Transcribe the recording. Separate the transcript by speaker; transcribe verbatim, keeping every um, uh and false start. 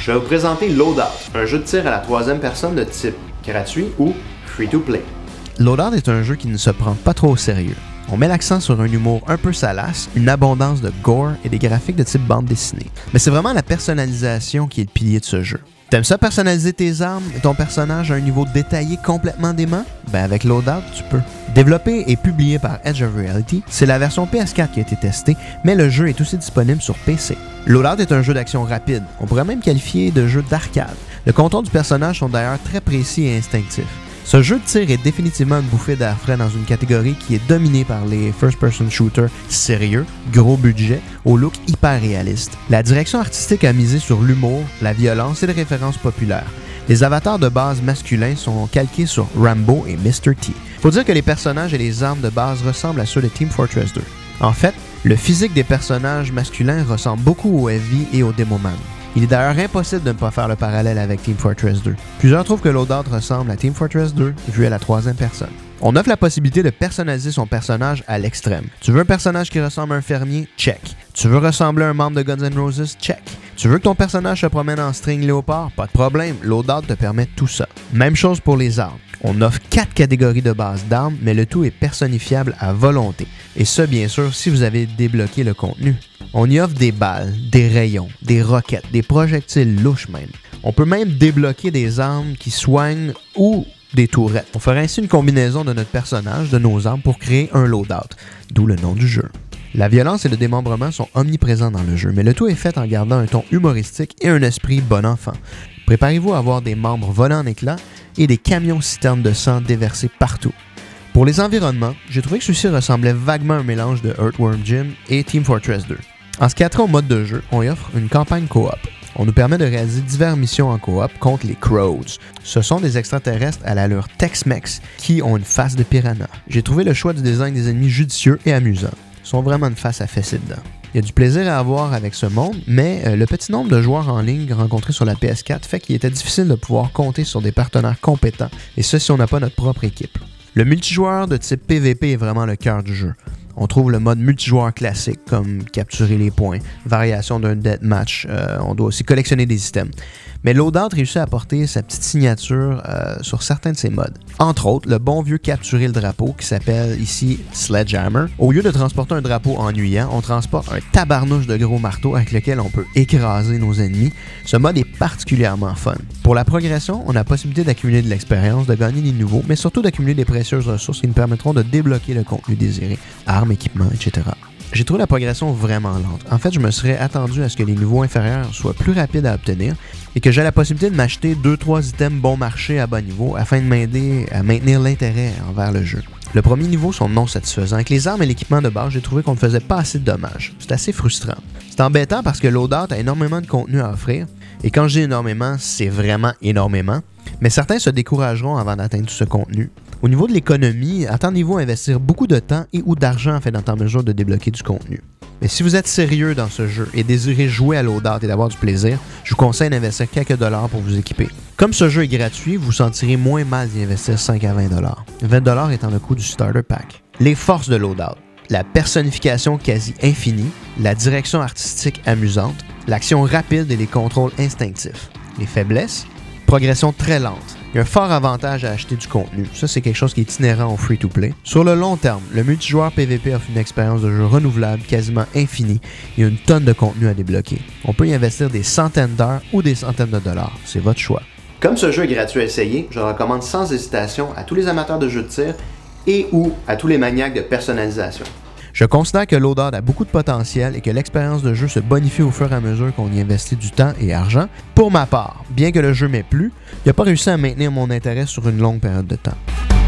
Speaker 1: je vais vous présenter Loadout, un jeu de tir à la troisième personne de type gratuit ou free-to-play.
Speaker 2: Loadout est un jeu qui ne se prend pas trop au sérieux. On met l'accent sur un humour un peu salace, une abondance de gore et des graphiques de type bande dessinée. Mais c'est vraiment la personnalisation qui est le pilier de ce jeu. T'aimes ça personnaliser tes armes et ton personnage à un niveau détaillé complètement dément? Ben avec Loadout, tu peux. Développé et publié par Edge of Reality, c'est la version P S quatre qui a été testée, mais le jeu est aussi disponible sur P C. Loadout est un jeu d'action rapide, on pourrait même qualifier de jeu d'arcade. Le contour du personnage sont d'ailleurs très précis et instinctifs. Ce jeu de tir est définitivement une bouffée d'air frais dans une catégorie qui est dominée par les first-person shooters sérieux, gros budget, au look hyper réaliste. La direction artistique a misé sur l'humour, la violence et les références populaires. Les avatars de base masculins sont calqués sur Rambo et mister T. Faut dire que les personnages et les armes de base ressemblent à ceux de Team Fortress deux. En fait, le physique des personnages masculins ressemble beaucoup au Heavy et au Demoman. Il est d'ailleurs impossible de ne pas faire le parallèle avec Team Fortress deux. Plusieurs trouvent que Loadout ressemble à Team Fortress deux vu à la troisième personne. On offre la possibilité de personnaliser son personnage à l'extrême. Tu veux un personnage qui ressemble à un fermier? Check. Tu veux ressembler à un membre de Guns N' Roses? Check. Tu veux que ton personnage se promène en string léopard? Pas de problème, Loadout te permet tout ça. Même chose pour les armes. On offre quatre catégories de base d'armes, mais le tout est personnifiable à volonté. Et ça, bien sûr, si vous avez débloqué le contenu. On y offre des balles, des rayons, des roquettes, des projectiles louches même. On peut même débloquer des armes qui soignent ou des tourettes. On fera ainsi une combinaison de notre personnage, de nos armes, pour créer un Loadout, d'où le nom du jeu. La violence et le démembrement sont omniprésents dans le jeu, mais le tout est fait en gardant un ton humoristique et un esprit bon enfant. Préparez-vous à avoir des membres volants en éclats et des camions-citernes de sang déversés partout. Pour les environnements, j'ai trouvé que ceux-ci ressemblaient vaguement à un mélange de Earthworm Jim et Team Fortress deux. En ce qui a trait au mode de jeu, on y offre une campagne coop. On nous permet de réaliser diverses missions en coop contre les Crows. Ce sont des extraterrestres à l'allure Tex-Mex qui ont une face de piranha. J'ai trouvé le choix du design des ennemis judicieux et amusant. Ils sont vraiment une face à fesser dedans. Il y a du plaisir à avoir avec ce monde, mais euh, le petit nombre de joueurs en ligne rencontrés sur la P S quatre fait qu'il était difficile de pouvoir compter sur des partenaires compétents, et ce si on n'a pas notre propre équipe. Le multijoueur de type P V P est vraiment le cœur du jeu. On trouve le mode multijoueur classique comme capturer les points, variation d'un deathmatch, euh, on doit aussi collectionner des items. Mais Loadout réussit à apporter sa petite signature euh, sur certains de ses modes. Entre autres, le bon vieux capturer le drapeau qui s'appelle ici Sledgehammer. Au lieu de transporter un drapeau ennuyant, on transporte un tabarnouche de gros marteau avec lequel on peut écraser nos ennemis. Ce mode est particulièrement fun. Pour la progression, on a la possibilité d'accumuler de l'expérience, de gagner des nouveaux, mais surtout d'accumuler des précieuses ressources qui nous permettront de débloquer le contenu désiré, armes, équipements, et cetera. J'ai trouvé la progression vraiment lente. En fait, je me serais attendu à ce que les niveaux inférieurs soient plus rapides à obtenir et que j'ai la possibilité de m'acheter deux trois items bon marché à bas niveau afin de m'aider à maintenir l'intérêt envers le jeu. Le premier niveau sont non satisfaisants. Avec les armes et l'équipement de base, j'ai trouvé qu'on ne faisait pas assez de dommages. C'est assez frustrant. C'est embêtant parce que Loadout a énormément de contenu à offrir. Et quand je dis énormément, c'est vraiment énormément. Mais certains se décourageront avant d'atteindre tout ce contenu. Au niveau de l'économie, attendez-vous à investir beaucoup de temps et ou d'argent afin d'être en mesure de débloquer du contenu. Mais si vous êtes sérieux dans ce jeu et désirez jouer à Loadout et d'avoir du plaisir, je vous conseille d'investir quelques dollars pour vous équiper. Comme ce jeu est gratuit, vous vous sentirez moins mal d'y investir cinq à vingt dollars. vingt dollars étant le coût du starter pack. Les forces de Loadout. La personnification quasi infinie, la direction artistique amusante, l'action rapide et les contrôles instinctifs. Les faiblesses, progression très lente. Il y a un fort avantage à acheter du contenu. Ça, c'est quelque chose qui est inhérent au free-to-play. Sur le long terme, le multijoueur P V P offre une expérience de jeu renouvelable, quasiment infinie, et une tonne de contenu à débloquer. On peut y investir des centaines d'heures ou des centaines de dollars. C'est votre choix.
Speaker 1: Comme ce jeu est gratuit à essayer, je le recommande sans hésitation à tous les amateurs de jeux de tir et ou à tous les maniaques de personnalisation.
Speaker 2: Je considère que Loadout a beaucoup de potentiel et que l'expérience de jeu se bonifie au fur et à mesure qu'on y investit du temps et argent. Pour ma part, bien que le jeu m'ait plu, il n'a pas réussi à maintenir mon intérêt sur une longue période de temps.